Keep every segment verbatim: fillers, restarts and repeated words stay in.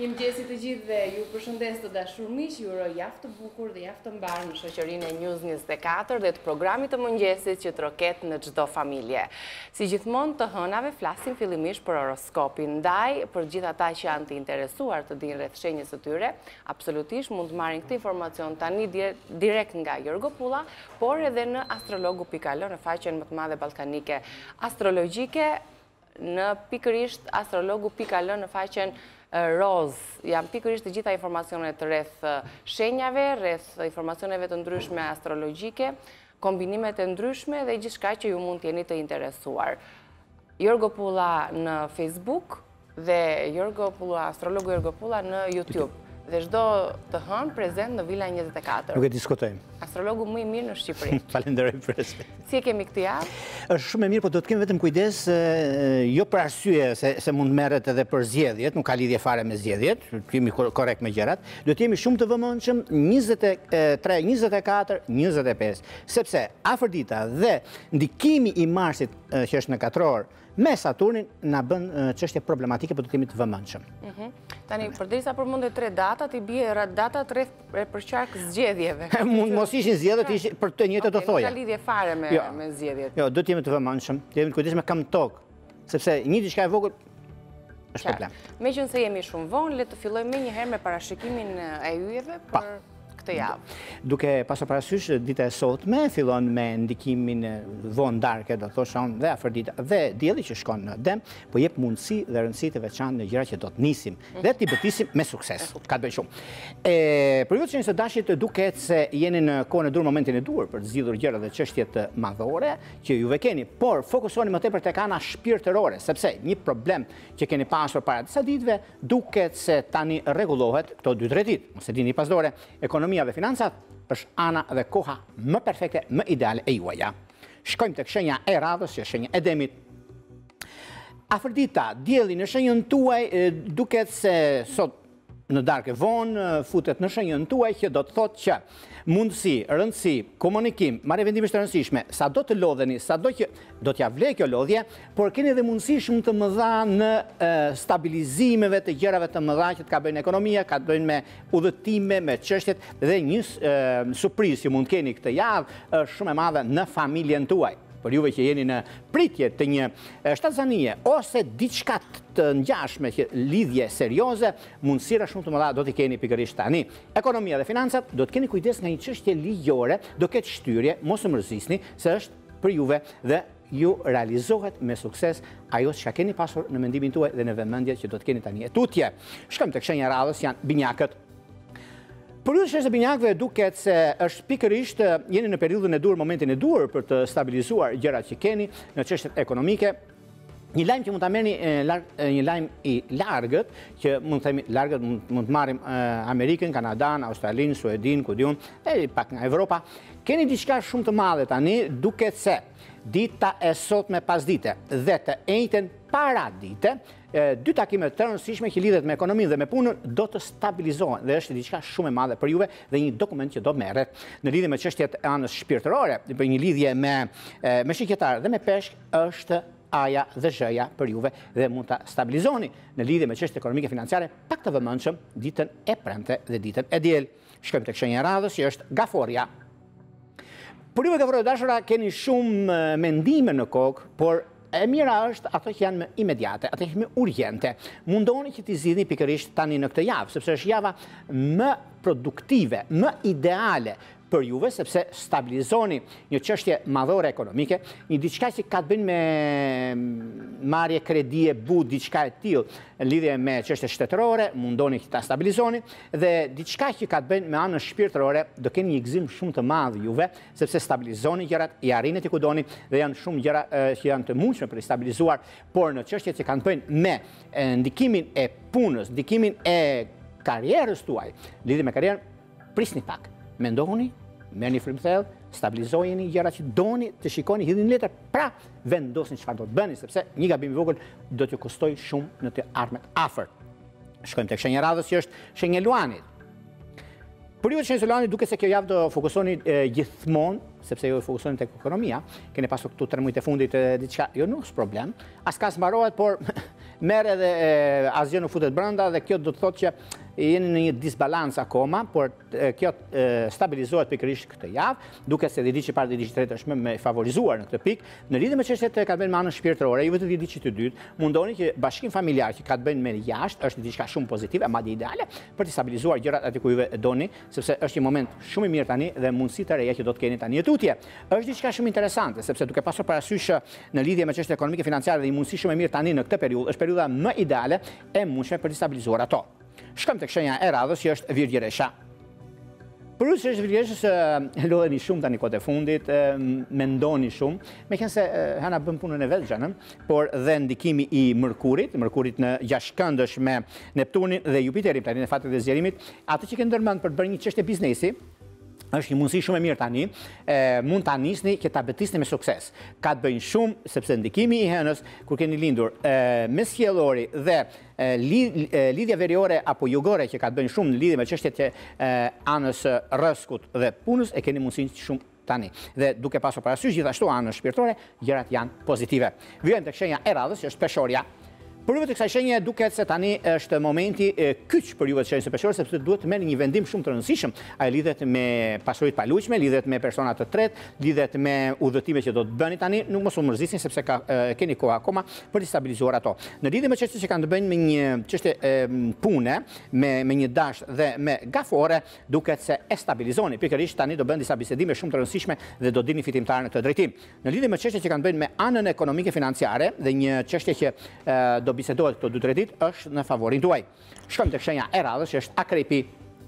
Mirëmëngjes të gjithë dhe ju përshëndes të dashur miq, ju uroj javë të bukur dhe javë të mbarë në shoqërinë e News njëzet e katër dhe të programit të mëngjesit që troket në çdo familje. Si gjithmonë të hënave flasim fillimisht për horoskopin, ndaj për gjithë ata që janë të interesuar të dinë rreth shenjës së tyre, absolutisht mund të marrin këtë informacion tani direkt nga Jorgo Pulla, por edhe në astrologu pikë al në faqen më të madhe ballkanike astrologjike, në pikërisht astrologu pikë al në faqen Roz, janë pikërisht të gjitha informacionet rreth shenjave, rreth informacioneve të ndryshme astrologjike, kombinimet e ndryshme dhe gjithçka që ju mund të jeni të interesuar. Jorgo Pulla në Facebook dhe Jorgo Pulla, astrologu Jorgo Pulla në YouTube. Dhe çdo të hënë prezent në Villa njëzet e katër. Nuk e diskutojmë. Astrologu më i mirë në Shqipëri. Falenderoj për se. Si e kemi këtë javë? Është shumë e mirë, po do të kemi vetëm kujdes, jo për arsye se, se mund merret edhe për zgjedhjet, nuk ka lidhje fare me zgjedhjet, të jemi korrekt me gjërat, do të jemi shumë të vëmendshëm njëzet e tre, njëzet e katër, njëzet e pesë, sepse afërdita dhe ndikimi i Marsit që është në katror me Saturnin na bën çështje problematike, por do të jemi të vëmendshëm. Tani, përderisa përmendet tre datat, i bie datat rreth për qark zgjedhjeve. Mund mos ishin zgjedhjet, ishin për të njëjtë të thoja. Nuk ka lidhje fare me me zgjedhjet. Jo, do të jemi të vëmendshëm, të jemi të kujdesshëm me këmbë tokë, sepse një diçka e vogël është problem. Meqense jemi shumë vonë, le të fillojmë menjëherë me parashikimin e yjeve për këtë javë. Duke pasur parasysh dita e sotme fillon me ndikimin vonë darke, do thosha unë, dhe afërdita dhe dielli që shkon në dem, po jep mundësi dhe rëndësi të veçantë në gjëra që do të nisim dhe t'i bëtisim me sukses. Ka të bëjë shumë. E për ju që së dashit duket se jeni në kohën e dur, momentin e dur për të zgjidhur gjëra dhe çështjet madhore që juve keni, por fokusoni më tepër tek ana shpirtërore, sepse një problem që keni pasur para disa ditëve duket se tani rregullohet këto dy tre ditë. Mos e dini pas dore, ekonomia dhe financat është ana dhe koha më perfekte, më ideale e juaja. Shkojmë tek shenja e radhës, që është shenja e demit. Afërdita, dielli në shenjën tuaj duket se sot në darkë vonë futet në shenjën tuaj, që do të thotë që mundësi, rëndësi, komunikim, marrje vendimesh të rëndësishme, sa do të lodheni, sa do që do t'ja vlej kjo lodhje, por keni edhe mundësi shumë të mëdha në e, stabilizimeve të gjërave të mëdha që të ka bëjnë ekonomia, ka të bëjnë me udhëtime, me çështjet dhe një e, surprizë që mund keni këtë javë është shumë e madhe në familjen tuaj. Për juve që jeni në pritje të një shtatzanie ose diçka të ngjashme që lidhje serioze, mundësira shumë të mëdha do t'i keni pikërisht tani. Ekonomia dhe financat do të keni kujdes nga një çështje ligjore, do ketë shtyrje, mos u mërzisni se është për juve dhe ju realizohet me sukses ajo që keni pasur në mendimin tuaj dhe në vëmendjet që do të keni tani e tutje. Shkojmë tek shenja e radhës, janë binjakët. Për ju që është binjakëve duket se është pikërisht jeni në periudhën e dur, momentin e dur për të stabilizuar gjërat që keni në çështjet ekonomike. Një lajm që mund ta merrni një lajm i largët, që mund të themi largët, mund të marrim Amerikën, Kanadan, Australinë, Suedin, ku diun, e pak nga Evropa. Keni diçka shumë të madhe tani, duket se dita e sotme pasdite dhe të njëjtën paradite, dy takime të rëndësishme që lidhet me ekonominë dhe me punën do të stabilizohen dhe është diçka shumë e madhe për juve dhe një dokument që do merret në lidhje me çështjet e anës shpirtërore, për një lidhje me me shqiptar dhe me peshk është aja dhe zhëja për juve dhe mund ta stabilizoni në lidhje me çështje ekonomike financiare pak të vëmendshëm ditën e premte dhe ditën e diel. Shkojmë tek shenja e radhës që është gaforia. Për juve gaforë dashura keni shumë mendime në kokë, por e mira është ato që janë më imediate, ato që janë më urgjente. Mundoni që t'i zgjidhni pikërisht tani në këtë javë, sepse është java më produktive, më ideale për juve, sepse stabilizoni një çështje madhore ekonomike, një diçka që ka të bëjë me marrje kredie, bu, diçka e tillë, në lidhje me çështje shtetërore, mundoni që ta stabilizoni, dhe diçka që ka të bëjë me anën shpirtërore, do keni një gëzim shumë të madh juve, sepse stabilizoni gjërat, i arrini ti ku doni dhe janë shumë gjëra që janë të mundshme për të stabilizuar, por në çështjet që kanë të bëjnë me ndikimin e punës, ndikimin e karrierës tuaj, lidhje me karrierën, prisni pak. Mendohuni, merrni frymthell, stabilizojeni gjërat që doni të shikoni, hidhni letër, pra vendosni çfarë do të bëni, sepse një gabim i vogël do t'ju kustojë shumë në të ardhmen afër. Shkojmë tek shenja e radhës që është shenja e luanit. Për ju të shenjës e luanit duket se kjo javë do fokusoni gjithmonë, sepse ju fokusoni tek ekonomia, keni pasur këtu tre muajt e fundit diçka, jo nuk është problem, as ka s'mbarohet, por merr edhe asgjë nuk futet brenda dhe kjo do të thotë që jeni në një disbalancë akoma, por kjo stabilizohet pikërisht këtë javë, duke se dhjetëdhjetë i parë dhe dhjetëdhjetë i tretë është më me favorizuar në këtë pikë. Në lidhje me çështjet që ka të bëjnë me anën shpirtërore, ju vetë dhjetëdhjetë i dytë, mundoni që bashkim familjar që ka të bëjnë me jashtë është diçka shumë pozitive, madje ideale, për të stabilizuar gjërat aty ku juve doni, sepse është një moment shumë i mirë tani dhe mundësi të reja që do të keni tani e tutje. Është diçka shumë interesante, sepse duke pasur parasysh në lidhje me çështjet ekonomike financiare dhe një mundësi shumë e mirë tani në këtë periudhë, është periudha më ideale e mundshme për të stabilizuar ato. Shkojmë tek shenja e radhës që është Virgjëresha. Përveç se është Virgjëreshës, lodheni shumë tani kohët e fundit, mendoni shumë, meqense Hana bën punën e vet xhanëm, por dhe ndikimi i Mërkurit, Mërkurit në gjashtkëndësh me Neptunin dhe Jupiterin, planetin e fatit dhe zgjerimit, atë që ke ndërmend për të bërë një çështje biznesi, është një mundësi shumë e mirë tani, mund ta nisni që ta betisni me sukses. Ka të bëjnë shumë, sepse ndikimi i Hënës, kur keni lindur me sjellori dhe lidhja veriore apo jugore që ka të bëjnë shumë në lidhje me çështjet e anës rrezikut dhe punës, e keni mundësinë shumë tani. Dhe duke pasur parasysh gjithashtu anën shpirtërore, gjërat janë pozitive. Vijmë tek shenja e radhës, që është Peshorja. Për juve të kësaj shenje duket se tani është momenti kyç për juve të shenjës së Peshorës, sepse duhet të merrni një vendim shumë të rëndësishëm. Ai lidhet me pasuritë palujshme, lidhet me persona të tretë, lidhet me udhëtime që do të bëni tani, nuk mos u mërzisni sepse ka, keni kohë akoma për të stabilizuar ato. Në lidhje me çështjet që kanë të bëjnë me një çështje pune, me me një dashë dhe me gafore, duket se e stabilizoni. Pikërisht tani do bën disa bisedime shumë të rëndësishme dhe do dini fitimtar në këtë drejtim. Në lidhje me çështjet që kanë të bëjnë me anën ekonomike financiare dhe një çështje që do bisedohet këto dy tre ditë është në favorin tuaj. Shkojmë tek shenja e radhës, që është Akrepi.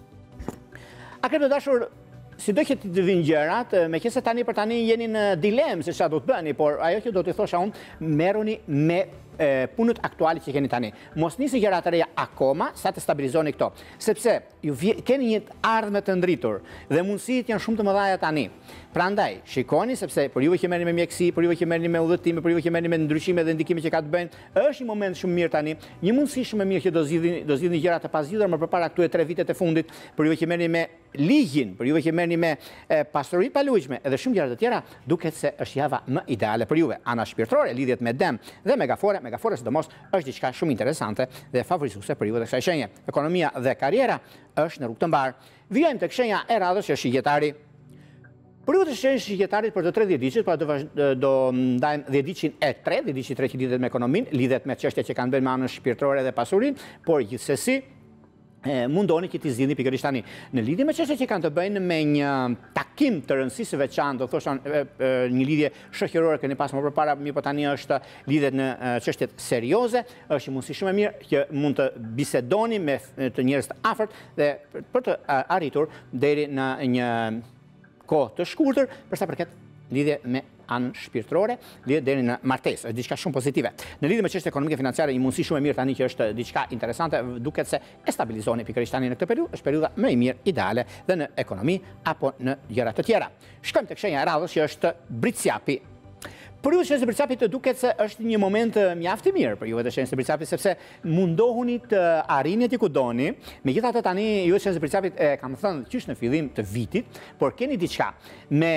Akrepi të dashur, si do që të vinë gjërat, meqense tani për tani jeni në dilemë se çfarë do të bëni, por ajo që do të thosha unë, merruni me punët aktuale që keni tani. Mos nisni gjëra të reja akoma sa të stabilizoni këto, sepse ju keni një ardhmë të ndritur dhe mundësitë janë shumë të mëdha tani. Prandaj, shikoni sepse për juve që merrni me mjekësi, për juve që merrni me udhëtime, për juve që merrni me ndryshime dhe ndikime që ka të bëjnë, është një moment shumë mirë tani, një mundësi shumë e mirë që do zgjidhni do zgjidhni gjëra të pazgjidhura më përpara këtyre tre vitet e fundit, për juve që merrni me ligjin, për juve që merrni me pasuritë palujshme edhe shumë gjëra të tjera, duket se është java më ideale për juve. Ana shpirtërore, lidhjet me Dem dhe me Gafore, me Gafore sidomos është diçka shumë interesante dhe favorizuese për juve të kësaj shenje. Ekonomia dhe karriera është në rrugë të mbar. Vijmë tek shenja e radhës, që është Shigjetari. Për ju të shenjë shqiptarit për të tre dhjetëdhjetë, pra do ndajmë dhjetëdhjetin e tre, dhjetëdhjetin e tre që lidhet me ekonominë, lidhet me çështjet që kanë bënë me anën shpirtërore dhe pasurinë, por gjithsesi mundoni që t'i zgjidhni pikërisht tani. Në lidhje me çështjet që kanë të bëjnë me një takim të rëndësisë së veçantë, do thosha një lidhje shoqërore keni pas më përpara, mirë po tani është lidhet në çështjet serioze, është një mundësi shumë e mirë që mund të bisedoni me të njerëz të afërt dhe për të arritur deri në një kohë të shkurtër për sa përket lidhje me anën shpirtërore, lidhje deri në martesë, është diçka shumë pozitive. Në lidhje me çështjet ekonomike financiare, një mundësi shumë e mirë tani që është diçka interesante, duket se e stabilizoni pikërisht tani në këtë periudhë, është periudha më e mirë ideale dhe në ekonomi apo në gjëra të tjera. Shkojmë tek shenja e radhës, që është Britsjapi. Për ju shenjës së Britsjapit të duket se është një moment mjaft i mirë për juve të shenjës së Britsjapit, sepse mundohuni të arrini aty ku doni. Megjithatë tani ju të shenjës së Britsjapit e kam thënë qysh në fillim të vitit, por keni diçka. Me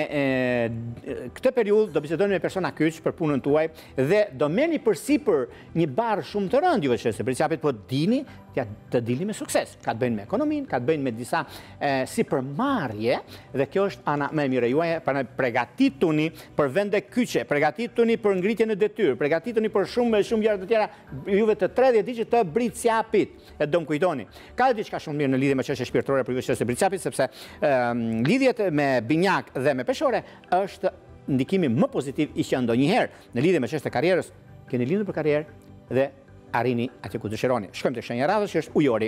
këtë periudhë do bisedoni me persona kyç për punën tuaj dhe do merrni përsipër një barë shumë të rëndë juve të shenjës së Britsjapit, po dini të dilni me sukses. Ka të bëjnë me ekonominë, ka të bëjnë me disa sipërmarrje dhe kjo është ana më e mirë juaj, prandaj përgatituni për vende kyçe, përgatituni për ngritje në detyrë, përgatituni për shumë shumë gjëra të tjera juve të tre dhjetëdhjetë të Britsjapit. E do më kujtoni. Ka diçka shumë mirë në lidhje me çështje shpirtërore për juve të Britsjapit, sepse lidhjet me Binjak dhe me Peshore është ndikimi më pozitiv i që ndonjëherë. Në lidhje me çështje karrierës, keni lindur për karrierë dhe arrini aty ku dëshironi. Shkojmë tek shenja e radhës, që është Ujori.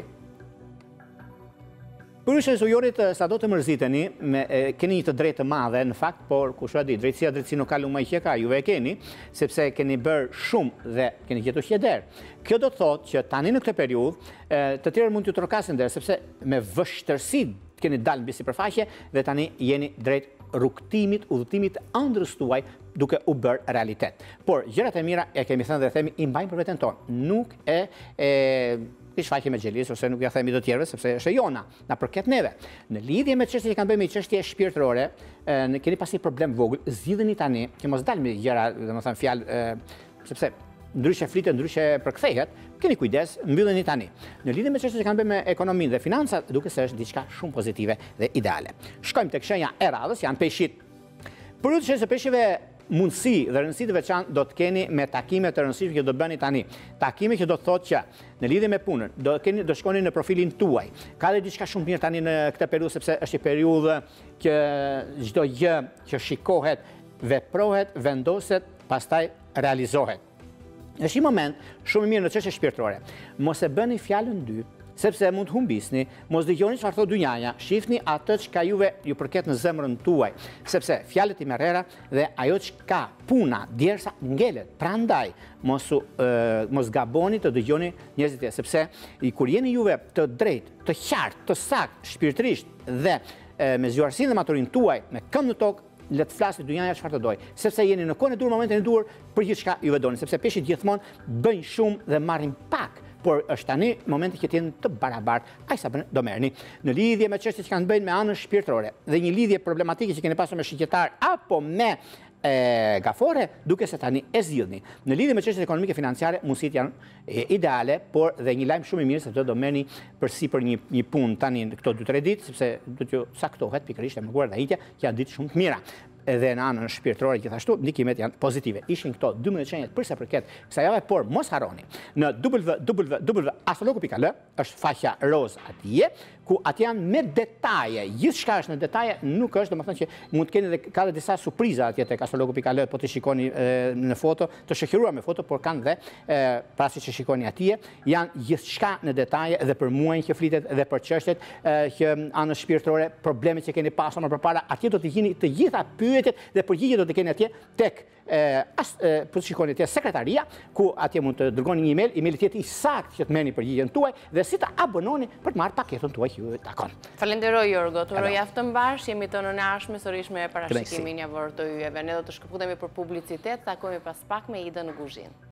Për shenjën e Ujorit, sado të mërziteni, keni një të drejtë të madhe në fakt, por kush e di, drejtësia drejtësi nuk ka lumë më që ka, juve e keni, sepse keni bërë shumë dhe keni gjetur qeder. Kjo do të thotë që tani në këtë periudhë, të tjerë mund t'ju trokasin der, sepse me vështërsi keni dalë mbi sipërfaqe dhe tani jeni drejt rrugtimit, udhëtimit ëndrrës tuaj duke u bërë realitet. Por gjërat e mira e kemi thënë dhe themi i mbajmë për veten tonë. Nuk e e shfaqemi me xhelis ose nuk ja themi të tjerëve sepse është e jona, na përket neve. Në lidhje me çështjet që kanë bënë me çështje shpirtërore, ne keni pasi problem vogël, zgjidheni tani, që mos dalë me gjëra, domethënë fjalë sepse ndryshe flitet, ndryshe përkthehet, keni kujdes, mbylleni tani. Në lidhje me çështjet që kanë bënë me ekonominë dhe financat, duke se është diçka shumë pozitive dhe ideale. Shkojmë tek shenja e radhës, janë peshqit. Për të shenjë peshqive mundësi dhe rëndësi të veçantë do të keni me takime të rëndësishme që do të bëni tani. Takime që do të thotë që në lidhje me punën, do keni do shkoni në profilin tuaj. Ka dhe diçka shumë mirë tani në këtë periudhë sepse është një periudhë që çdo gjë që shikohet, veprohet, vendoset, pastaj realizohet. Është një moment shumë i mirë në çështje shpirtërore. Mos e bëni fjalën dy, sepse mund të humbisni, mos dëgjoni çfarë thotë dynjaja, shihni atë çka juve ju përket në zemrën tuaj, sepse fjalët i merrera dhe ajo çka puna derisa ngelet. Prandaj mos u, e, mos gaboni të dëgjoni njerëzit tjerë, sepse i kur jeni juve të drejtë, të qartë, të saktë shpirtërisht dhe e, me zgjuarsinë dhe maturinë tuaj, me këmbë në tokë, le të flasni dynjaja çfarë të doj, sepse jeni në kohën e dur, momentin e dur për gjithçka juve doni, sepse peshqit gjithmonë bëjnë shumë dhe marrin pak. Por është tani momenti që të jenë të barabartë, ai sa do merrni. Në lidhje me çështjet që kanë bëjnë me anën shpirtërore dhe një lidhje problematike që keni pasur me shoqëtar apo me e, gafore, duke se tani e zgjidhni. Në lidhje me çështjet ekonomike financiare, mundësitë janë e, ideale, por dhe një lajm shumë i mirë se do të merrni përsipër një një punë tani këto dy tre ditë, sepse do t'ju saktohet pikërisht e mëguar dhe hitja që janë ditë shumë të mira. Edhe në anën shpirtërore gjithashtu, ndikimet janë pozitive. Ishin këto dymbëdhjetë shenjat për sa përket kësaj jave, por mos harroni. Në w w w punkt astrologu punkt al është faqja roz atje, ku atje janë me detaje. Gjithçka është në detaje, nuk është, domethënë që mund të keni dhe ka dhe disa surpriza atje tek astrologu punkt al, po të shikoni e, në foto, të shoqëruar me foto, por kanë dhe e, pasi që shikoni atje, janë gjithçka në detaje dhe për muajin që flitet dhe për çështjet që anën shpirtërore, problemet që keni pasur më përpara, atje do të gjeni të gjitha pyetjet dhe përgjigjet do të keni atje tek po të shikoni atje sekretaria, ku atje mund të dërgoni një email, emaili tjetër i saktë që të merrni përgjigjen tuaj dhe si të abononi për të marrë paketën tuaj që ju takon. Falenderoj Jorgo, të uroj javë të mbarë, jemi të nënashme sërish me parashikimin javor të yjeve. Ne do të shkëputemi për publicitet, takojmë pas pak me Ida në kuzhinë.